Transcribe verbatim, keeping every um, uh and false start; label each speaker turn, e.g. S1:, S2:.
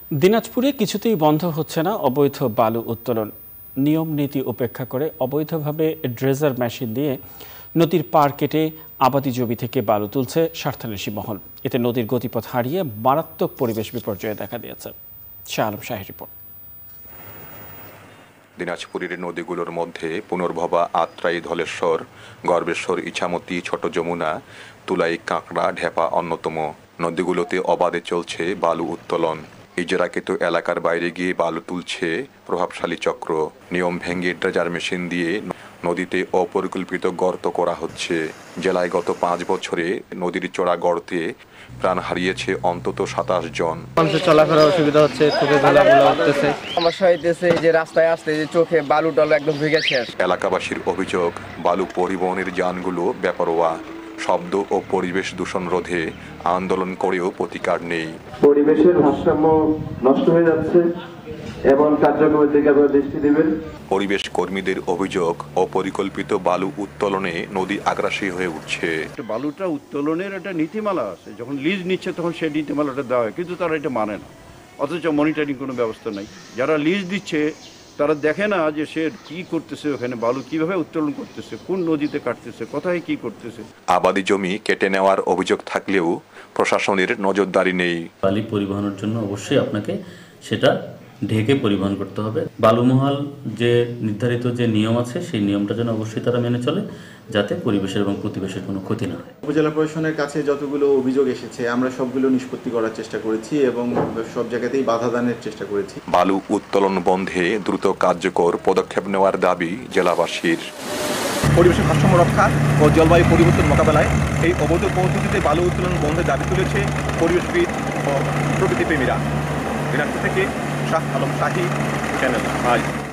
S1: দিনাজপুরে কিছুতেই বন্ধ হচ্ছে না অবৈধ বালু উত্তোলন। নিয়ম নীতি উপেক্ষা করে অবৈধভাবে ড্রেজার মেশিন দিয়ে নদীর পাড় কেটে আবাদি জমি থেকে বালু তুলছে স্বার্থান্বেষী মহল। এতে নদীর গতিপথ হারিয়ে মারাত্মক পরিবেশ বিপর্যয় দেখা দিয়েছে। শাহ আলম শাহের রিপোর্ট।
S2: দিনাজপুরের নদীগুলোর মধ্যে পুনর্ভবা, আত্রাই, ধলেশ্বর, গর্বেশ্বর, ইছামতি, ছোট যমুনা, তুলাই, কাঁকড়া, ঢেপা অন্যতম। নদীগুলোতে অবাধে চলছে বালু উত্তোলন। ইজারাকৃত এলাকার বাইরে গিয়ে বালু তুলছে প্রভাবশালী চক্র। নিয়ম ভেঙে ড্রেজার মেশিন দিয়ে নদীতে অপরিকল্পিত গর্ত করা হচ্ছে। জেলায় গত পাঁচ বছরে নদীর চড়া গর্তে প্রাণ হারিয়েছে অন্তত সাতাশ জন।
S3: মানুষের চলাফেরার অসুবিধা হচ্ছে, চোখে ধুলাগুলো উঠতেছে, সমস্যা হইতেছে। যে রাস্তায় আসতে যে চোখে বালু টালু একদম ভেঙে শেষ।
S2: এলাকাবাসীর অভিযোগ, বালু পরিবহনের যানগুলো বেপরোয়া। শব্দ ও পরিবেশ দূষণ রোধে আন্দোলন করেও প্রতিকার নেই।
S4: পরিবেশের ভারসাম্য নষ্ট হয়ে যাচ্ছে, এমন কার্যক্রমের দিকে আপনারা দৃষ্টি দিবেন।
S2: পরিবেশ কর্মীদের অভিযোগ, অপরিকল্পিত বালু উত্তোলনে নদী আগ্রাসী হয়ে উঠছে।
S5: বালুটা উত্তোলনের একটা নীতিমালা আছে, যখন লিজ নিচ্ছে তখন সেই নীতিমালাটা দেওয়া হয়, কিন্তু তারা এটা মানে না। অথচ মনিটরিং কোনো ব্যবস্থা নাই। যারা লিজ দিচ্ছে তারা দেখে না যে সে কি করতেছে, ওখানে বালু কিভাবে উত্তোলন করতেছে, কোন নদীতে কাটতেছে, কোথায় কি করতেছে।
S2: আবাদি জমি কেটে নেওয়ার অভিযোগ থাকলেও প্রশাসনের নজরদারি নেই।
S6: বালি পরিবহনের জন্য অবশ্যই আপনাকে সেটা ঢেকে পরিবহন করতে হবে। বালুমহাল যে নির্ধারিত যে নিয়ম আছে সেই নিয়মটা যেন অবশ্যই তারা মেনে চলে, যাতে পরিবেশের এবং প্রতিবেশের কোনো ক্ষতি না হয়।
S7: উপজেলা প্রশাসনের কাছে যতগুলো অভিযোগ এসেছে আমরা সবগুলো নিষ্পত্তি করার চেষ্টা করেছি এবং সব জায়গাতেই বাধা দানের চেষ্টা করেছি।
S2: বালু উত্তোলন বন্ধে দ্রুত কার্যকর পদক্ষেপ নেওয়ার দাবি জেলাবাসীর।
S8: পরিবেশের ভারসাম্য রক্ষা ও জলবায়ু পরিবর্তন মোকাবেলায় এই অবৈধ পদ্ধতিতে বালু উত্তোলন বন্ধের দাবি তুলেছে পরিবেশবিদ ও প্রকৃতিপ্রেমীরা। দিনাজপুর থেকে শাহ আলম শাহী, চ্যানেল আই।